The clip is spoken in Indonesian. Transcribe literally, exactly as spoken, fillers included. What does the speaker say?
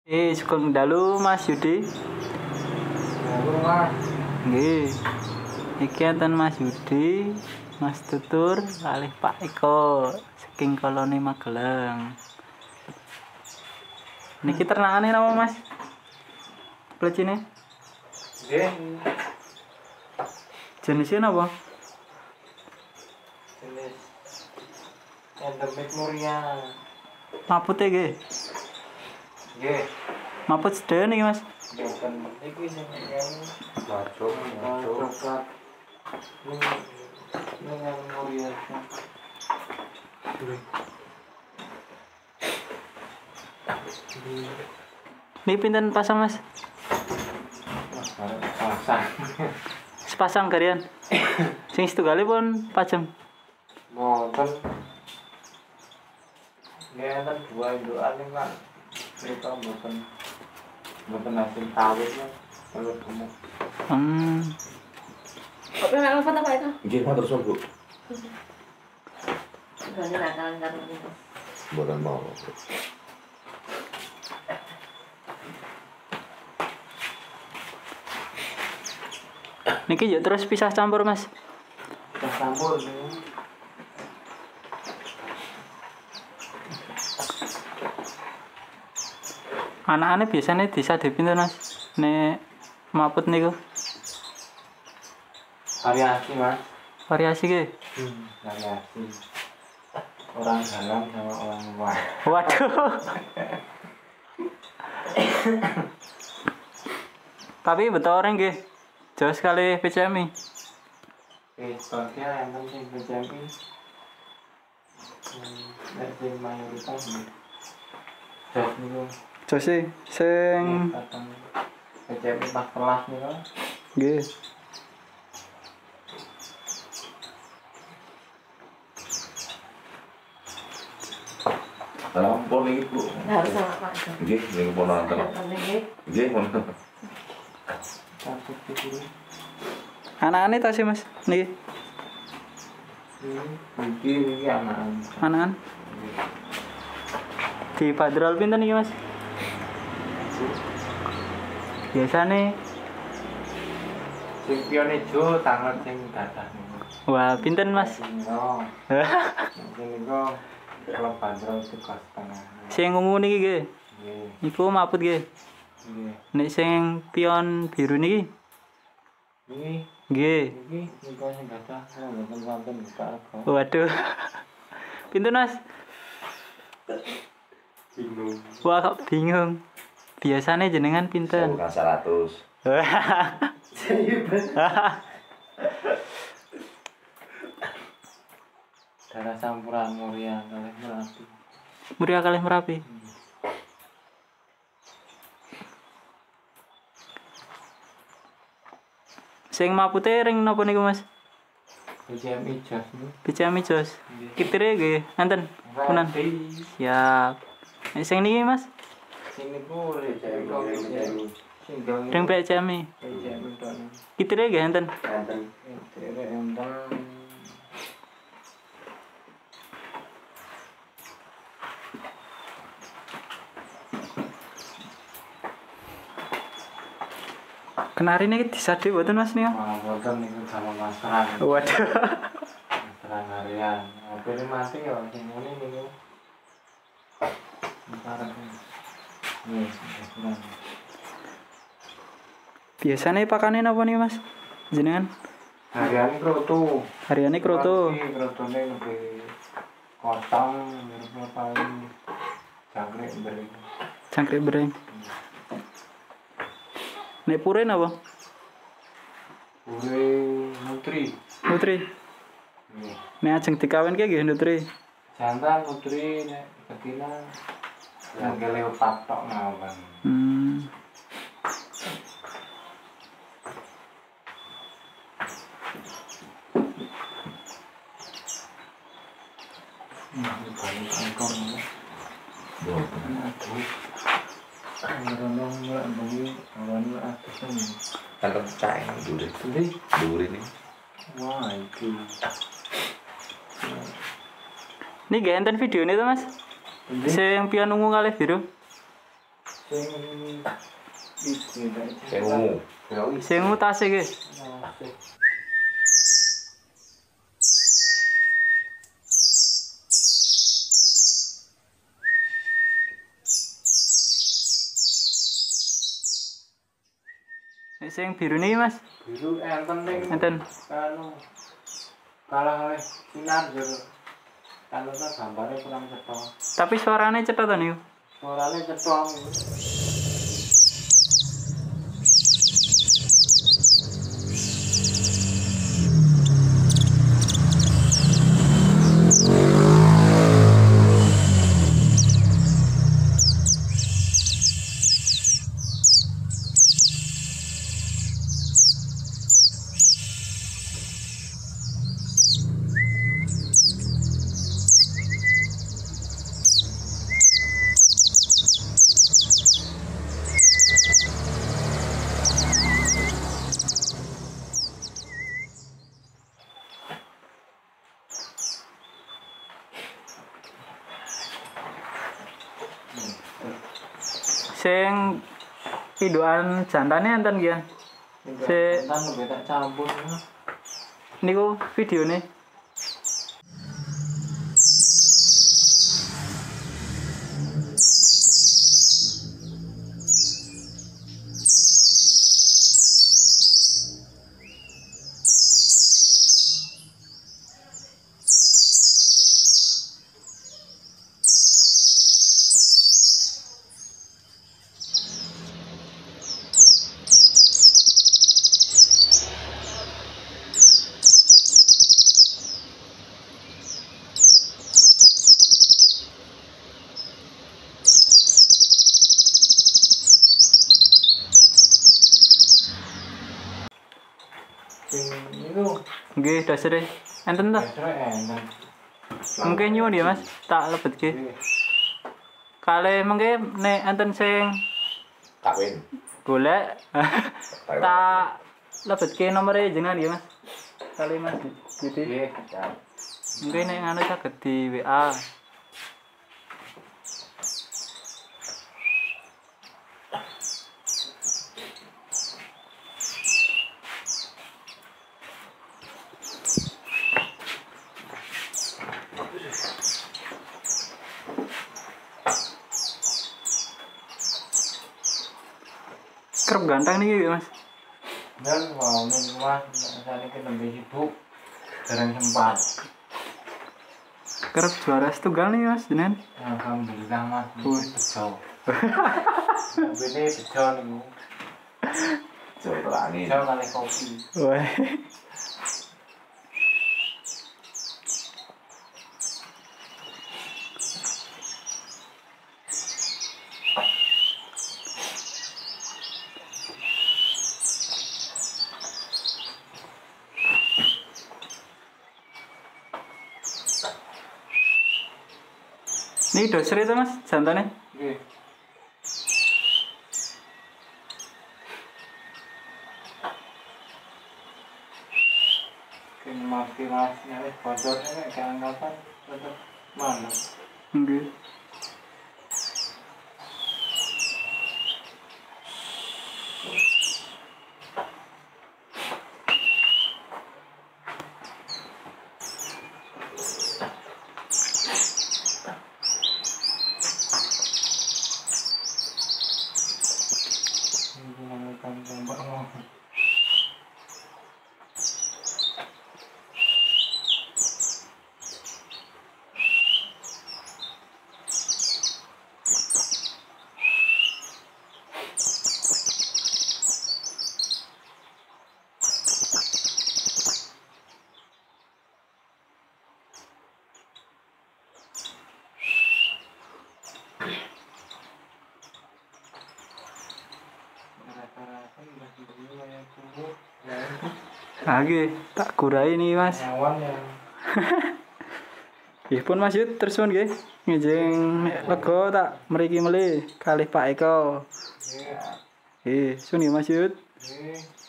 Eh, sugeng dalu Mas Yudi. Dalu Mas. Nggih. Iki enten Mas Yudi, Mas Tutur, kalih Pak Eko saking koloni Magelang. Niki ternakane napa Mas? Plecine? Nggih. Jenisnya napa? Jenis endemik Muria. Mapute nggih. Nggih. Maput sedaya niki Mas. Boten iki sing kene bacok, coklat. Ini yang Muria. Niki pinten pasang Mas? Pasang. Sepasang kalian. Sing setunggal pun pajam. Boten. Nggih enten dua indukan ning Pak. Mereka boten boten hasil kawin ya. Kalau kamu Hmm. Kok pengen nelfon apa itu? Nggih, matur suwun, Bu. Gane nakalan karo niku. Mboten mau. Niki yo terus pisah campur Mas. kita campur nih. Anak-anak biasanya bisa dipinten Mas. Nek maput niku Variasi Mas. variasi ge. Hmm, variasi. Orang dalam sama orang luar. Waduh. Tapi betul orang nggih. Jauh sekali P C M I. Pistolnya yang penting P C M I. Hmm, dari mayoritas nih. Jos nih Jauh sih sing datang P C M I pas kelas nih kan. nggih. Lampun iki, Bu. Harus sama Pak. Nggih, niku pun wonten. Nggih. Nggih, pun. Satu kiri. Anak-anak tas sih Mas. Niki Ini ini anak. anak-anak. Di padrol pinten niki Mas? Biasane Sing pion ijo tangan sing dadah nih. wah pinten Mas? Oh, ini kok kalau bandrol tugas tengah. Sing ungu niki nggih. Nggih, Niku maput nggih. nggih. Nek sing pion biru niki Ini nggih. iki niku sing dadah mboten wonten buka rego. Waduh. Pinten Mas? Bingung. Wah kok bingung. Biasanya jenengan pinten? Bukan seratus. Darah campuran Muria kalih Merapi. Muria kalih Merapi. Sing mapute ring napa niku Mas? P C M I Jos nih. P C M I Jos. Kitire nggih enten. Punan. Siap. Nek sing niki Mas, Sing niku P C M I. Sing gang ring P C M I. P C M I tok. Kitire nggih enten. Enten. Tere enten. Kenari niki disade mboten Mas niku? Wah, boten niku sama masaran. Waduh. Masaran harian. Oke ini mati ya sing ngene niku. Masaran. Nih, masaran. Biasanya pakane napa nih Mas? Jenengan Harian kroto. hariane kroto. Iki krotone lebih kotong, lebih paling jangkrik beri. Cangkrik bereng. Nek pure napa? Ure nutri. Nutri. Nih. Nek ajeng dikawinke nggih nutri. Jantan nutri nek betina yang leopard tok ngawon. Hmm. Nah, ini kangkong. Mboten. Aduh. Karena mulai bengi awan atas ini. Kan percaya dulu. Jadi, Dhuwur ini. wah itu. Ini gak enten videonya tuh Mas. Jadi, Sing pion ungu kalih biru. Sing iki nek Sing ungu. ya wis. Sing utas iki. Nek sing biru nih Mas, Biru enten ning enten. anu kalah oleh sinar jero. Kalau tak gambarnya kurang cetha. Tapi suarane cetha to niku. Suarane cetha. Sing indukan jantane enten ki. Se- Entan lebih tak campur. Niku videone. Sing niku Nggih, dasare enten to. biasanya enten. Mungkin nyuwun ya Mas, tak lebetke. Nggih. Kale mengke nek enten sing Kawin. golek tak lebetke nomere jenengan ya Mas. Kali Mas Didi. Nggih, ya. Mungkin nek ngono saged di W A. Kerep ganteng nih Mas. Dan mau ning rumah saat ini lebih sibuk. Jarang sempat. Kerep juara setunggal nih Mas jenengan. Alhamdulillah Mas. Wih. Bejo. Ini bejo niku. Coba angin. Bejo kali kopi. Wah. Ini doser itu Mas, jantane. Nggih. Kene mati Mas, nek bocornya nek kapan tetep mana. Nggih. Lagi tak kurai nih Mas. Hewan yang Nggih pun Mas Yud terus pun nggih. Ngejeng nek lega tak mriki melih kalih Pak Eko. ya, Nggih, sun nggih Mas Yud. ini